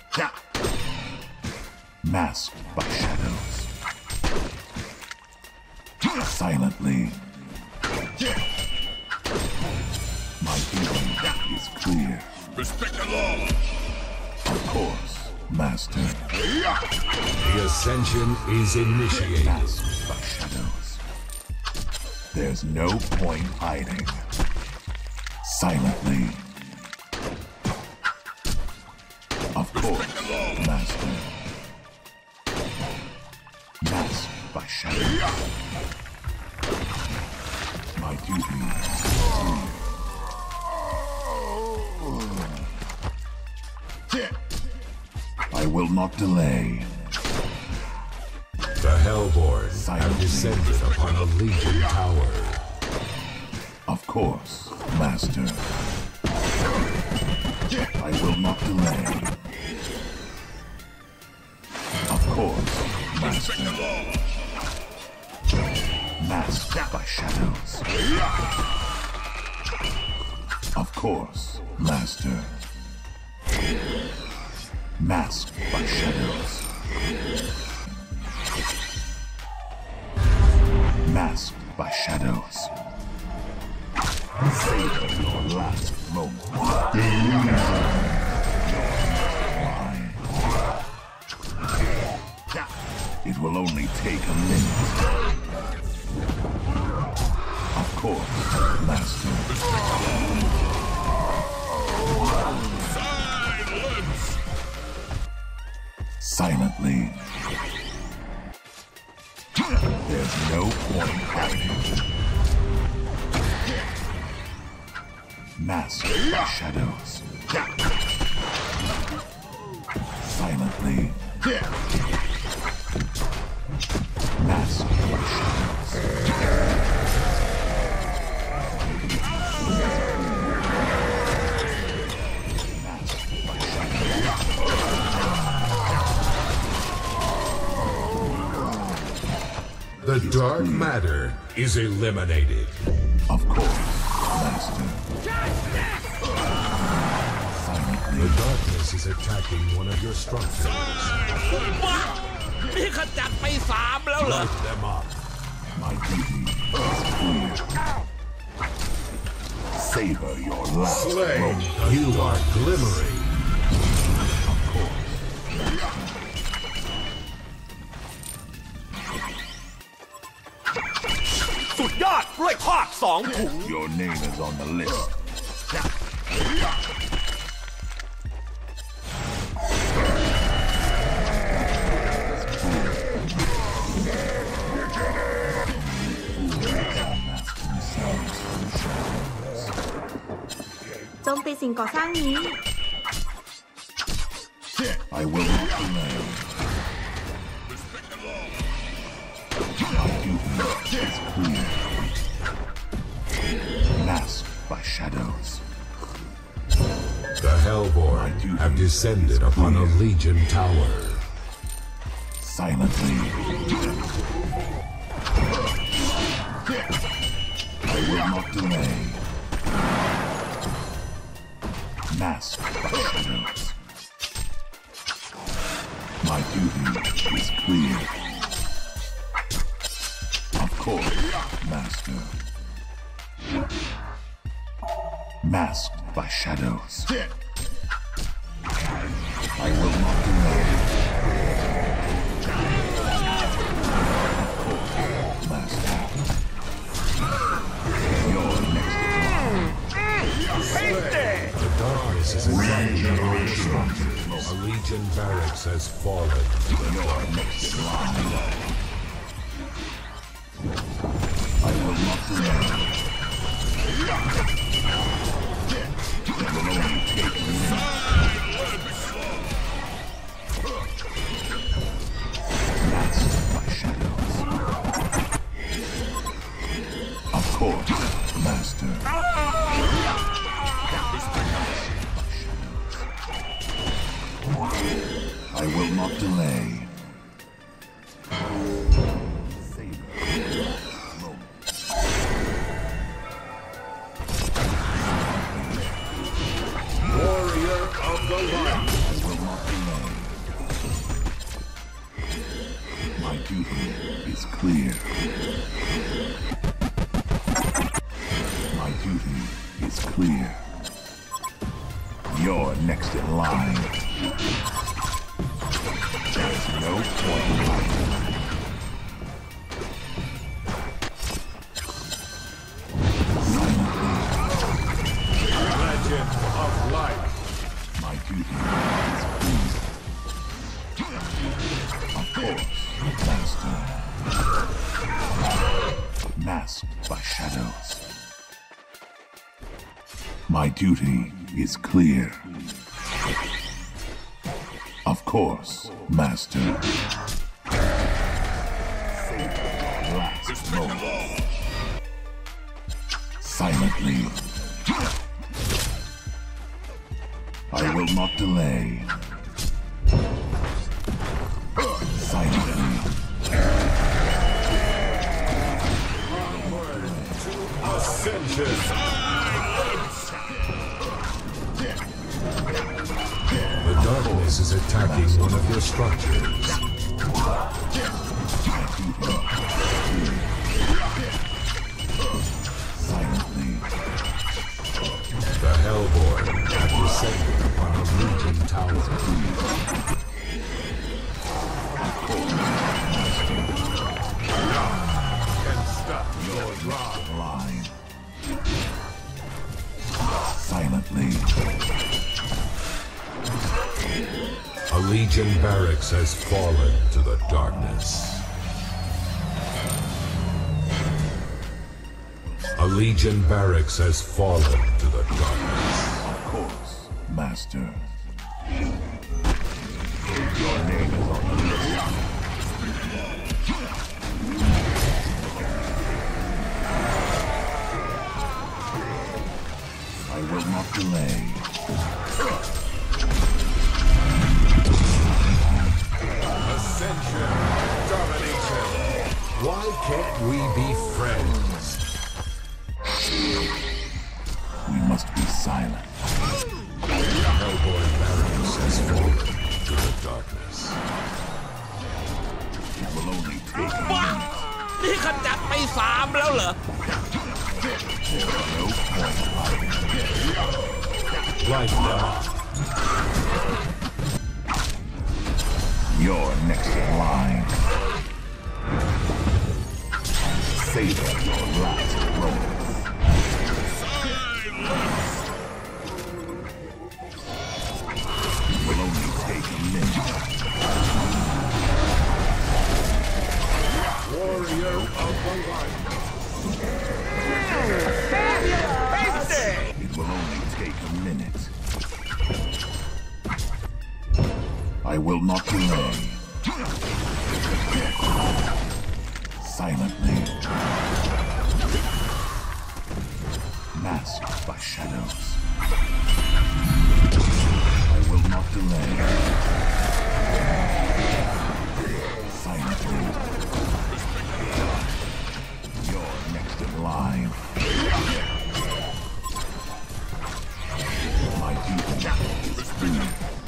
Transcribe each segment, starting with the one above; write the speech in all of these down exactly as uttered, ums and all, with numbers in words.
Masked by shadows. Silently. My duty is clear. Respect the law. Of course, Master. The ascension is initiated. Masked by shadows. There's no point hiding. Silently. Of course, Master. Masked by shadows. My duty is clear. I will not delay. The Hellborn have descended upon a Legion tower. Of course, Master. I will not delay. Of course, Master. Masked by shadows. Of course, Master. Masked by shadows. Masked by shadows. Savor your last moment. It will only take a minute. Of course, Master. Silence! Silently. There's no point hiding. Masked by shadows. Silently. Masked by shadows. The dark matter is eliminated. Of course, Master. Silently. The darkness is attacking one of your structures. นี่ขจัดไปสามแล้วเหรอ Light them up. My duty is clear. Savor your last moment. You are glimmering. Of course. สุดยอดกล้วยทอดสองถุง Your name is on the list. .โจมตีสิ่งก่อสร้างนี้ I will not delay. My duty is clear. Masked by shadows. The Hellborn have descended upon a Legion tower. Silently. I will not delay. Masked by shadows. My duty is clear. Of course, Master. Masked by shadows. I will not delay. Of course, Master. Your next The darkness is attacking your structures. A Legion barracks has fallen. Your next line. I will not delay. It will only take a minute. Masked by shadows. Of course, Master. I will not delay. Warrior of the light. I will not delay. clear. My duty is clear. You're next in line. There's no point in hiding. Legend of life. My duty is clear. Of course, Master. Masked by shadows. My duty is clear. Of course, Master. Last moment. Silently. I will not delay. Silently. Ascension. The darkness is attacking one of your structures. Silently. The Hellborn have descended upon a Legion tower. Can stop your wrath. Line. Silently. A Legion barracks has fallen to the darkness. A Legion barracks has fallen to the darkness. Of course, Master. Your name is on the list. I will not delay. Ascension, domination. Why can't we be friends? We must be silent. Hellborn barracks has fallen to the darkness. It will only take a บ้า minute. นี่ขจัดไปสามแล้วเหรอ No point hiding. Light them up. You're next in line. Savor your last moments. It will only take a minute. Warrior of the light. It will only take a minute. I will not delay. Silently. Masked by shadows. I will not delay. Silently. You're next in line. My duty is clear.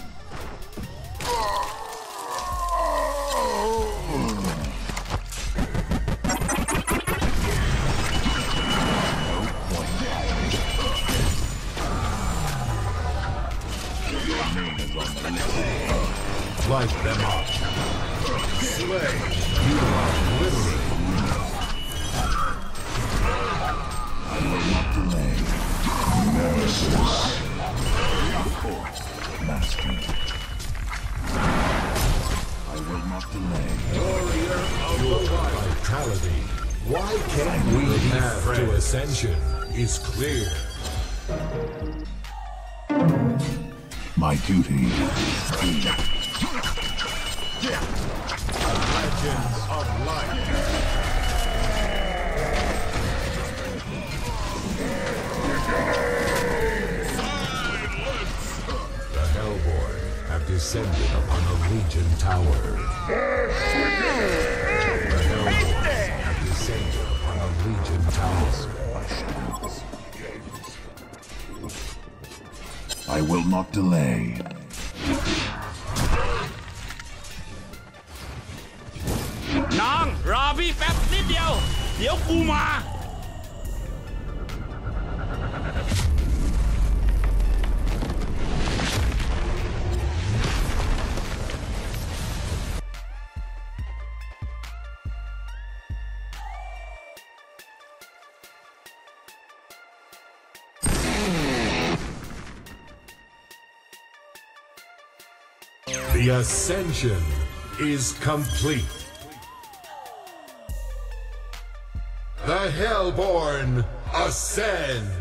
Light them up. Slay. You are literally. I will not delay. Nemesis. Of course, Master. I will not delay. Warrior of the light. Vitality. Why can't we be friends? To ascension is clear. My duty is clear. Legends of light. The Hellborn have descended upon a Legion tower. The Hellborn have descended upon a Legion tower. I will not delay. Nong, รอพี่แป๊บเดี๋ยวกูมา The ascension is complete. The Hellborn ascend.